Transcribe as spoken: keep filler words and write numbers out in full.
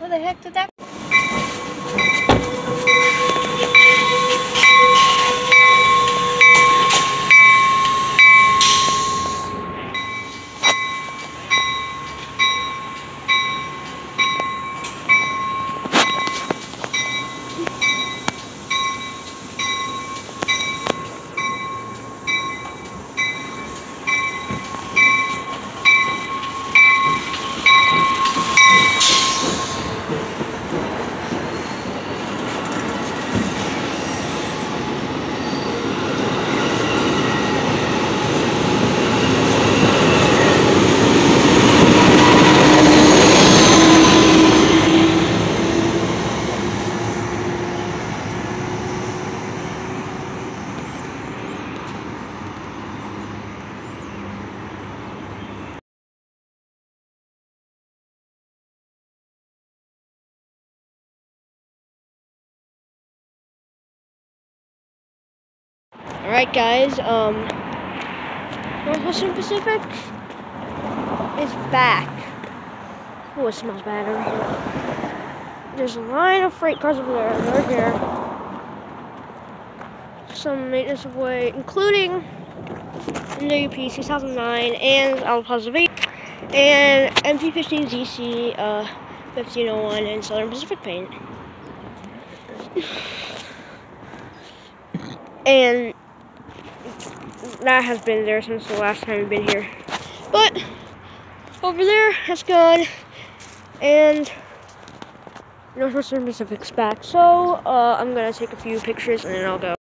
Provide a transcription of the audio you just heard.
Where the heck did that? Alright guys, um, Northwestern Pacific is back. Oh, it smells bad over here. There's a line of freight cars over there, right there. Some maintenance away, including N W P six thousand nine and Alpha Positive eight, and M P fifteen Z C uh, fifteen oh one and Southern Pacific paint. And that has been there since the last time we've been here. But over there has gone, and Northwestern Pacific's back. So uh, I'm gonna take a few pictures and then I'll go.